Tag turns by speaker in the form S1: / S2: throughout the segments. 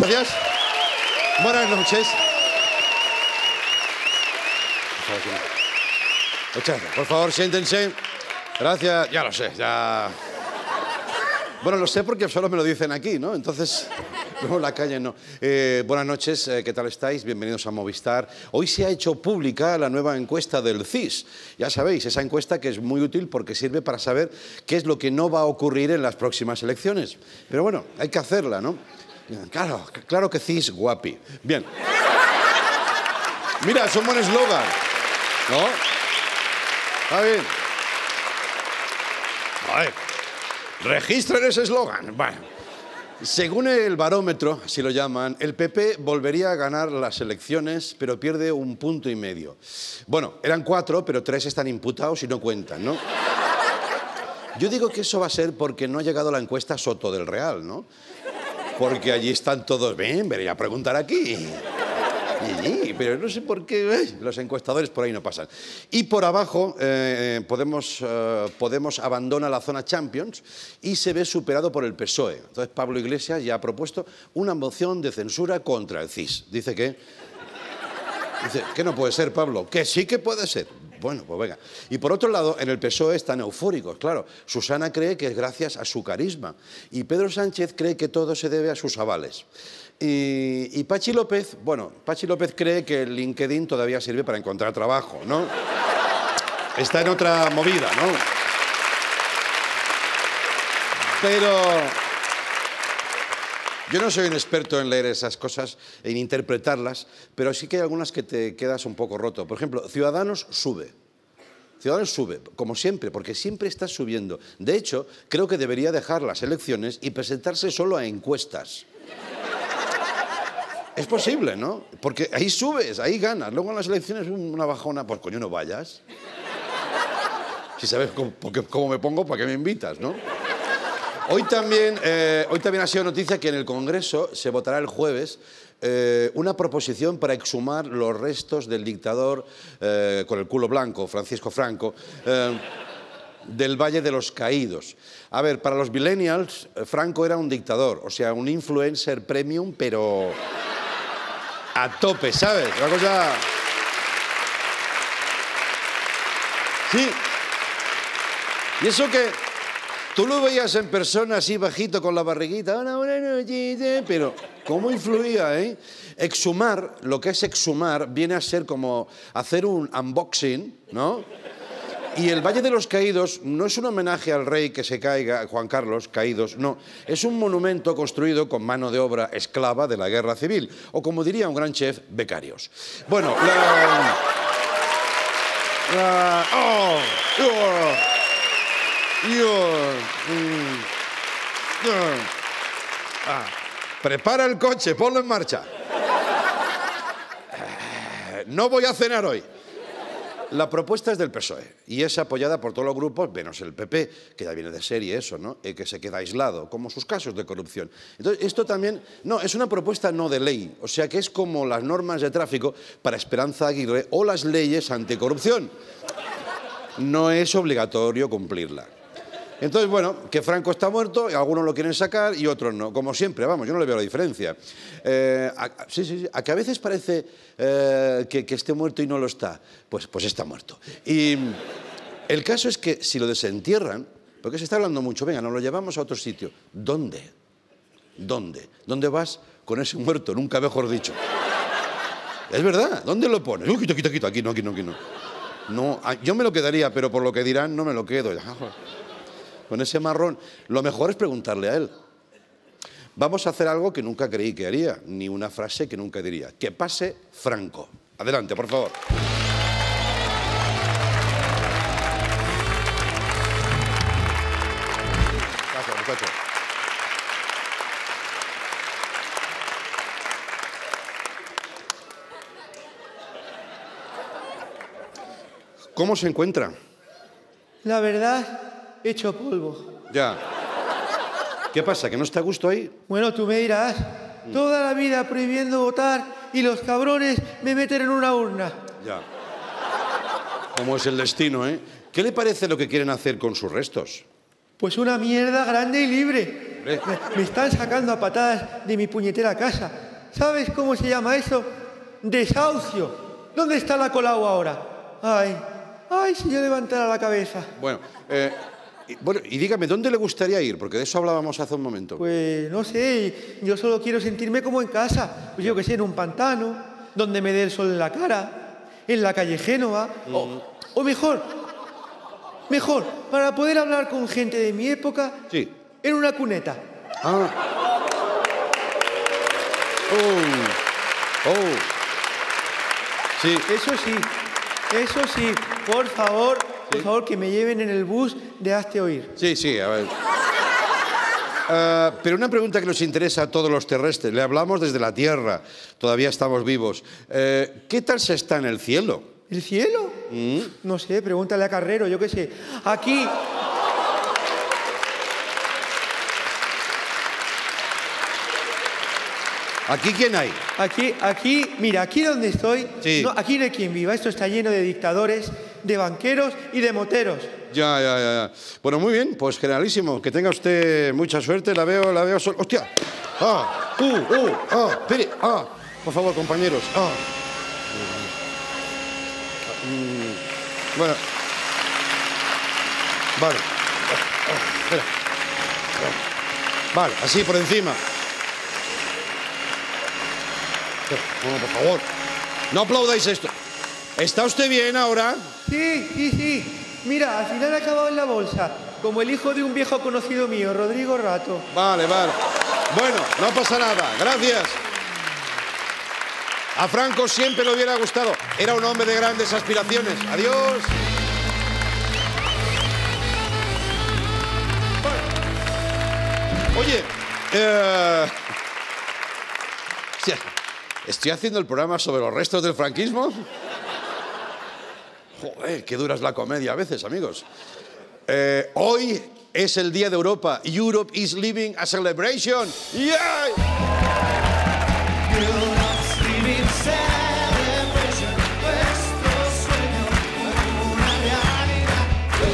S1: Gracias. Buenas noches. Muchas gracias. Por favor, siéntense. Gracias. Ya lo sé, ya... Bueno, lo sé porque solo me lo dicen aquí, ¿no? Entonces, luego en la calle no. Buenas noches, ¿qué tal estáis? Bienvenidos a Movistar. Hoy se ha hecho pública la nueva encuesta del CIS. Ya sabéis, esa encuesta que es muy útil porque sirve para saber qué es lo que no va a ocurrir en las próximas elecciones. Pero bueno, hay que hacerla, ¿no? Claro que CIS, guapi. Bien. Mira, es un buen eslogan, ¿no? Está bien. A ver. Registren ese eslogan. Bueno, según el barómetro, así lo llaman, el PP volvería a ganar las elecciones, pero pierde 1,5 puntos. Bueno, eran 4, pero 3 están imputados y no cuentan, ¿no? Yo digo que eso va a ser porque no ha llegado la encuesta Soto del Real, ¿no? Porque allí están todos, ven, venía a preguntar aquí. Pero no sé por qué los encuestadores por ahí no pasan. Y por abajo, Podemos abandona la zona Champions y se ve superado por el PSOE. Entonces Pablo Iglesias ya ha propuesto una moción de censura contra el CIS. Dice que no puede ser, Pablo. Que sí que puede ser. Bueno, pues venga. Y por otro lado, en el PSOE están eufóricos, claro. Susana cree que es gracias a su carisma. Y Pedro Sánchez cree que todo se debe a sus avales. Y Pachi López, bueno, Pachi López cree que el LinkedIn todavía sirve para encontrar trabajo, ¿no? Está en otra movida, ¿no? Pero yo no soy un experto en leer esas cosas, en interpretarlas, pero sí que hay algunas que te quedas un poco roto. Por ejemplo, Ciudadanos sube. Ciudadanos sube, como siempre, porque siempre está subiendo. De hecho, creo que debería dejar las elecciones y presentarse solo a encuestas. Es posible, ¿no? Porque ahí subes, ahí ganas. Luego en las elecciones una bajona, pues coño, no vayas. Si sabes cómo me pongo, ¿para qué me invitas, no? Hoy también ha sido noticia que en el Congreso se votará el jueves una proposición para exhumar los restos del dictador con el culo blanco, Francisco Franco, del Valle de los Caídos. A ver, para los millennials, Franco era un dictador, o sea, un influencer premium, pero a tope, ¿sabes? Una cosa... Sí. Y eso que tú lo veías en persona así bajito con la barriguita, hola, buenas noches, pero ¿cómo influía, eh? Exhumar, lo que es exhumar, viene a ser como hacer un unboxing, ¿no? Y el Valle de los Caídos no es un homenaje al rey que se caiga, Juan Carlos, caídos, no. Es un monumento construido con mano de obra esclava de la Guerra Civil, o como diría un gran chef, becarios. Bueno, prepara el coche, ponlo en marcha. No voy a cenar hoy. La propuesta es del PSOE y es apoyada por todos los grupos, menos el PP, que ya viene de serie eso, ¿no? Que se queda aislado, como sus casos de corrupción. Entonces, esto también, no, es una propuesta no de ley, o sea que es como las normas de tráfico para Esperanza Aguirre o las leyes anticorrupción. No es obligatorio cumplirla. Entonces, bueno, que Franco está muerto, y algunos lo quieren sacar y otros no. Como siempre, vamos, yo no le veo la diferencia. Sí, a que a veces parece que esté muerto y no lo está. Pues está muerto. Y el caso es que si lo desentierran, porque se está hablando mucho, venga, nos lo llevamos a otro sitio. ¿Dónde? ¿Dónde vas con ese muerto? Nunca mejor dicho. Es verdad, ¿dónde lo pones? Quito, aquí no. No, yo me lo quedaría, pero por lo que dirán no me lo quedo. Con ese marrón, lo mejor es preguntarle a él. Vamos a hacer algo que nunca creí que haría, ni una frase que nunca diría. Que pase Franco. Adelante, por favor. Gracias, muchacho. ¿Cómo se encuentra?
S2: La verdad, hecho polvo.
S1: Ya. ¿Qué pasa, que no está a gusto ahí?
S2: Bueno, tú me dirás, toda la vida prohibiendo votar y los cabrones me meten en una urna.
S1: Ya. ¿Cómo es el destino, eh? ¿Qué le parece lo que quieren hacer con sus restos?
S2: Pues una mierda grande y libre. Me están sacando a patadas de mi puñetera casa. ¿Sabes cómo se llama eso? Desahucio. ¿Dónde está la Colau ahora? Ay, si yo levantara la cabeza.
S1: Bueno, y dígame, ¿dónde le gustaría ir? Porque de eso hablábamos hace un momento.
S2: Pues no sé, yo solo quiero sentirme como en casa. Pues yo que sé, en un pantano, donde me dé el sol en la cara, en la calle Génova, o mejor, para poder hablar con gente de mi época,
S1: sí,
S2: en una cuneta.
S1: Sí.
S2: Eso sí, por favor, que me lleven en el bus de Hazte Oír.
S1: Sí, a ver. Pero una pregunta que nos interesa a todos los terrestres. Le hablamos desde la Tierra, todavía estamos vivos. ¿Qué tal se está en el cielo?
S2: ¿El cielo? No sé, pregúntale a Carrero, yo qué sé. Aquí...
S1: ¿Aquí quién hay?
S2: Mira, aquí donde estoy,
S1: sí.
S2: No, aquí no hay quien viva. Esto está lleno de dictadores, de banqueros y de moteros.
S1: Ya. Bueno, muy bien, pues generalísimo. Que tenga usted mucha suerte. La veo ¡Hostia! Espere. Por favor, compañeros. Bueno. Vale. Espera. Vale, así por encima. No, por favor, no aplaudáis esto. ¿Está usted bien ahora?
S2: Sí. Mira, al final ha acabado en la bolsa, como el hijo de un viejo conocido mío, Rodrigo Rato.
S1: Vale. Bueno, no pasa nada. Gracias. A Franco siempre le hubiera gustado. Era un hombre de grandes aspiraciones. Adiós. Oye, ¿estoy haciendo el programa sobre los restos del franquismo? Joder, qué dura es la comedia a veces, amigos. Hoy es el Día de Europa. Europe is living a celebration. ¡Yeah!
S3: Europe's living celebration. Nuestro sueño, una realidad.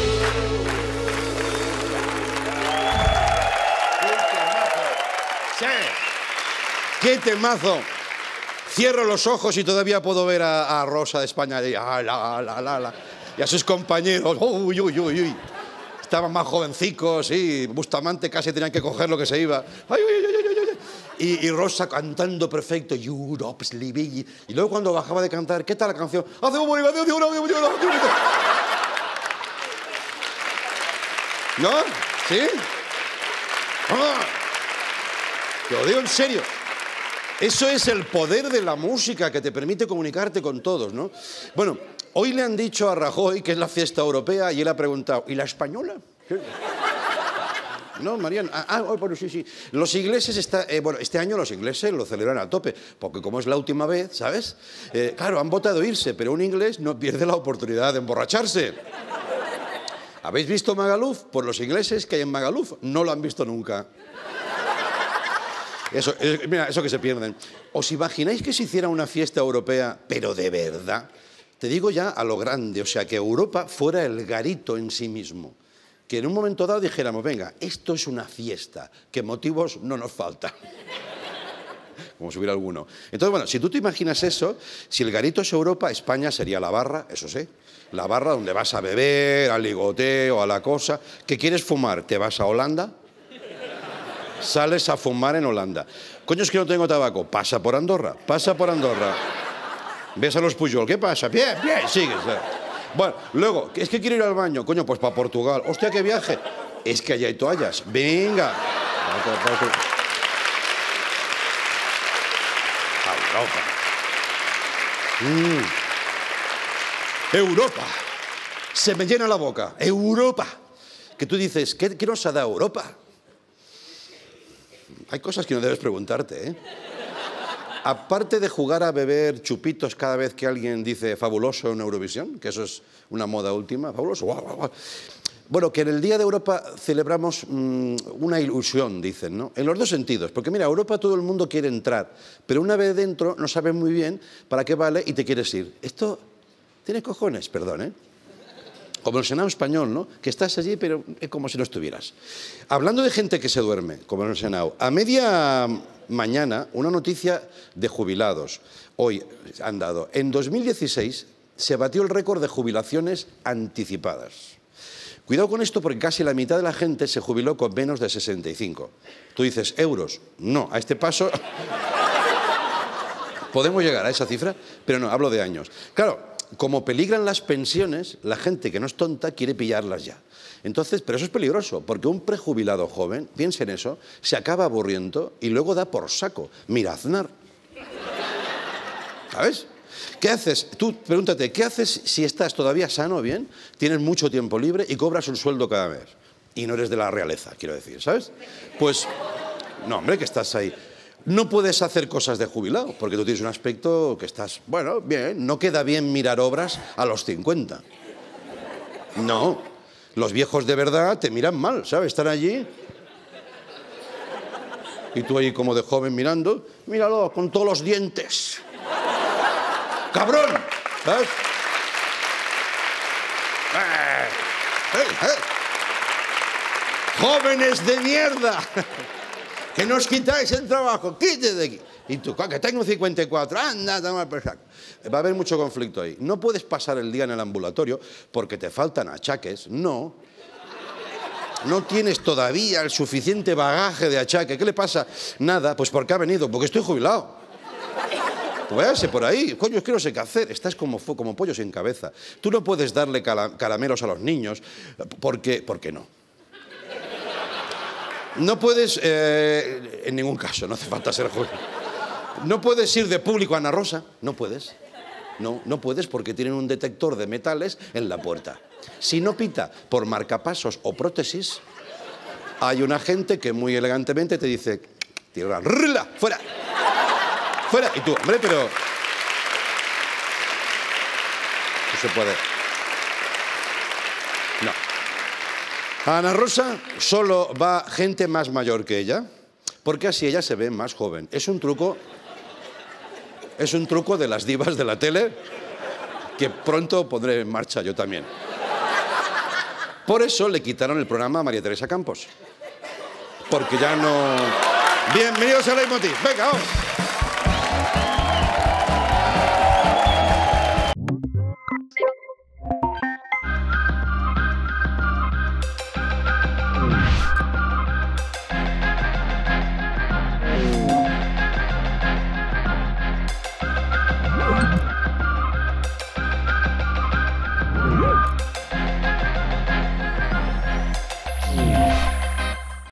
S1: ¡Qué temazo! Cierro los ojos y todavía puedo ver a Rosa de España y a sus compañeros. Uy. Estaban más jovencicos, sí. Bustamante casi tenían que coger lo que se iba. Y Rosa cantando perfecto. Europe's living. Y luego cuando bajaba de cantar, ¿qué tal la canción? ¿No? ¿Sí? Te lo digo en serio. Eso es el poder de la música que te permite comunicarte con todos, ¿no? Bueno, hoy le han dicho a Rajoy que es la fiesta europea y él ha preguntado, ¿y la española? No, Mariana. Bueno, sí. Los ingleses, este año los ingleses lo celebran a tope, porque como es la última vez, ¿sabes? Claro, han votado irse, pero un inglés no pierde la oportunidad de emborracharse. ¿Habéis visto Magaluf? Pues los ingleses que hay en Magaluf no lo han visto nunca. Mira, eso que se pierden. ¿Os imagináis que se hiciera una fiesta europea, pero de verdad? Te digo ya a lo grande, o sea, que Europa fuera el garito en sí mismo. Que en un momento dado dijéramos, venga, esto es una fiesta, que motivos no nos faltan. Como si hubiera alguno. Entonces, bueno, si tú te imaginas eso, si el garito es Europa, España sería la barra, eso sí. La barra donde vas a beber, al ligoteo, a la cosa. ¿Qué quieres fumar? ¿Te vas a Holanda? Sales a fumar en Holanda. Coño, es que no tengo tabaco. Pasa por Andorra. Ves a los Pujol. ¿Qué pasa? Bien, sigues. Bueno, luego, es que quiero ir al baño. Coño, pues para Portugal. Hostia, qué viaje. Es que allá hay toallas. Venga. Europa. Se me llena la boca. Europa. Que tú dices, ¿qué nos ha dado Europa? Hay cosas que no debes preguntarte, ¿eh? Aparte de jugar a beber chupitos cada vez que alguien dice fabuloso en Eurovisión, que eso es una moda última, fabuloso, guau. Bueno, que en el Día de Europa celebramos una ilusión, dicen, ¿no? En los dos sentidos, porque mira, a Europa todo el mundo quiere entrar, pero una vez dentro no sabes muy bien para qué vale y te quieres ir. Esto tiene cojones, perdón, ¿eh? Como el Senado español, ¿no? Que estás allí, pero es como si no estuvieras. Hablando de gente que se duerme, como en el Senado, a media mañana, una noticia de jubilados. Hoy han dado. En 2016 se batió el récord de jubilaciones anticipadas. Cuidado con esto porque casi la mitad de la gente se jubiló con menos de 65. Tú dices, ¿euros? No, a este paso podemos llegar a esa cifra, pero no, hablo de años. Claro, como peligran las pensiones, la gente que no es tonta quiere pillarlas ya. Entonces, pero eso es peligroso, porque un prejubilado joven, piensa en eso, se acaba aburriendo y luego da por saco. Mira, Aznar. ¿Sabes? ¿Qué haces? Tú pregúntate, ¿qué haces si estás todavía sano, bien, tienes mucho tiempo libre y cobras un sueldo cada mes? Y no eres de la realeza, quiero decir, ¿sabes? Pues, no, hombre, que estás ahí. No puedes hacer cosas de jubilado, porque tú tienes un aspecto que estás, bueno, bien, no queda bien mirar obras a los 50. No, los viejos de verdad te miran mal, ¿sabes? Están allí y tú ahí como de joven mirando, míralo, con todos los dientes. ¡Cabrón! ¿Sabes? ¡Jóvenes de mierda! ¡Que nos quitáis el trabajo! ¡Quítate de aquí! Y tú, que tengo 54, anda, toma por saco. Va a haber mucho conflicto ahí. No puedes pasar el día en el ambulatorio porque te faltan achaques. No. No tienes todavía el suficiente bagaje de achaque. ¿Qué le pasa? Nada, pues porque ha venido, porque estoy jubilado. Pues váyase por ahí. Coño, es que no sé qué hacer. Estás como pollo sin cabeza. Tú no puedes darle caramelos a los niños porque no. No puedes, en ningún caso, no hace falta ser jubilado. No puedes ir de público a Ana Rosa. No puedes. No puedes porque tienen un detector de metales en la puerta. Si no pita por marcapasos o prótesis, hay un agente que muy elegantemente te dice, tira, fuera. Fuera. Y tú, hombre, pero no se puede. No. A Ana Rosa solo va gente más mayor que ella, porque así ella se ve más joven. Es un truco de las divas de la tele que pronto pondré en marcha yo también. Por eso le quitaron el programa a María Teresa Campos. Porque ya no... Bienvenidos a Leitmotiv. Venga, vamos.